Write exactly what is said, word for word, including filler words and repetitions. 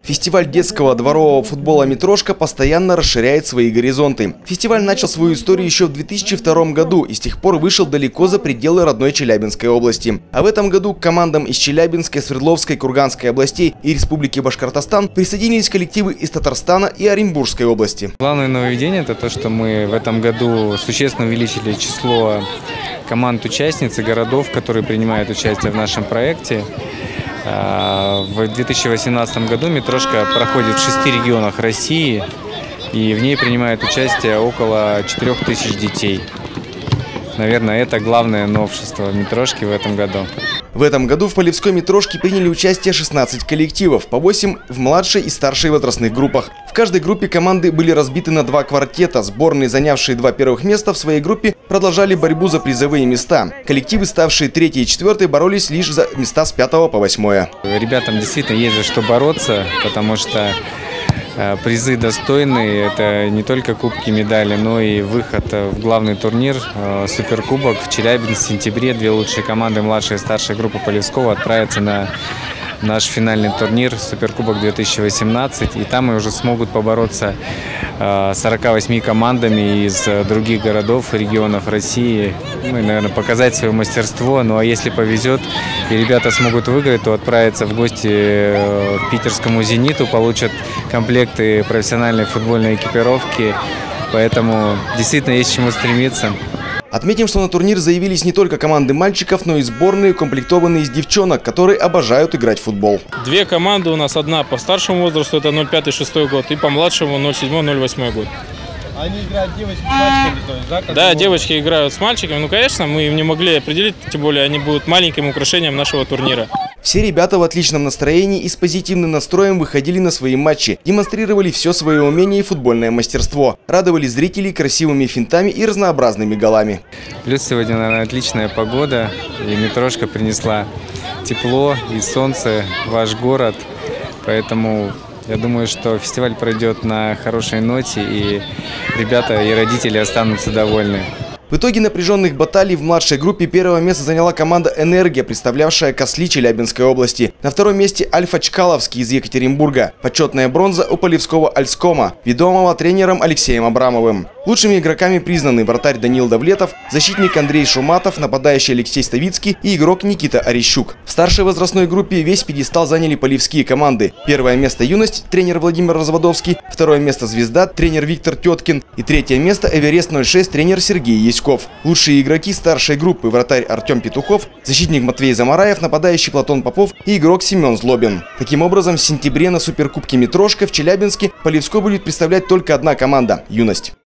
Фестиваль детского дворового футбола «Митрошка» постоянно расширяет свои горизонты. Фестиваль начал свою историю еще в две тысячи втором году и с тех пор вышел далеко за пределы родной Челябинской области. А в этом году к командам из Челябинской, Свердловской, Курганской областей и Республики Башкортостан присоединились коллективы из Татарстана и Оренбургской области. Главное нововведение – это то, что мы в этом году существенно увеличили число команд-участниц и городов, которые принимают участие в нашем проекте. В две тысячи восемнадцатом году «Митрошка» проходит в шести регионах России, и в ней принимает участие около четырёх тысяч детей. Наверное, это главное новшество «Митрошки» в этом году. В этом году в Полевской «Митрошке» приняли участие шестнадцать коллективов, по восемь в младшей и старшей возрастных группах. В каждой группе команды были разбиты на два квартета. Сборные, занявшие два первых места в своей группе, продолжали борьбу за призовые места. Коллективы, ставшие третьей и четвертой, боролись лишь за места с пятого по восьмое. Ребятам действительно есть за что бороться, потому что призы достойные. Это не только кубки, медали, но и выход в главный турнир Суперкубок в Челябинске в сентябре. Две лучшие команды младшей и старшей группы Полевского отправятся на наш финальный турнир Суперкубок две тысячи восемнадцать. И там и уже смогут побороться сорока восьми командами из других городов и регионов России. Ну и, наверное, показать свое мастерство. Ну а если повезет и ребята смогут выиграть, то отправятся в гости к питерскому «Зениту», получат комплекты профессиональной футбольной экипировки. Поэтому действительно есть к чему стремиться. Отметим, что на турнир заявились не только команды мальчиков, но и сборные, укомплектованные из девчонок, которые обожают играть в футбол. Две команды у нас, одна по старшему возрасту, это ноль пятый шестой год, и по младшему ноль седьмой ноль восьмой год. Они играют девочки с мальчиками, то есть, да? Как да, девочки играют с мальчиками. Ну, конечно, мы им не могли определить, тем более они будут маленьким украшением нашего турнира. Все ребята в отличном настроении и с позитивным настроем выходили на свои матчи, демонстрировали все свое умение и футбольное мастерство, радовали зрителей красивыми финтами и разнообразными голами. Плюс сегодня, наверное, отличная погода, и «Митрошка» принесла тепло и солнце в ваш город, поэтому я думаю, что фестиваль пройдет на хорошей ноте, и ребята и родители останутся довольны. В итоге напряженных баталий в младшей группе первое место заняла команда «Энергия», представлявшая Косли Челябинской области. На втором месте Альфа Чкаловский из Екатеринбурга. Почетная бронза у Полевского Альскома, ведомого тренером Алексеем Абрамовым. Лучшими игроками признаны вратарь Данил Давлетов, защитник Андрей Шуматов, нападающий Алексей Ставицкий и игрок Никита Орещук. В старшей возрастной группе весь пьедестал заняли полевские команды. Первое место «Юность» тренер Владимир Разводовский, второе место «Звезда» тренер Виктор Теткин и третье место «Эверест ноль шесть» тренер Сергей Яськов. Лучшие игроки старшей группы: вратарь Артем Петухов, защитник Матвей Замараев, нападающий Платон Попов и игрок Семен Злобин. Таким образом, в сентябре на Суперкубке «Митрошка» в Челябинске Полевской будет представлять только одна команда – «Юность».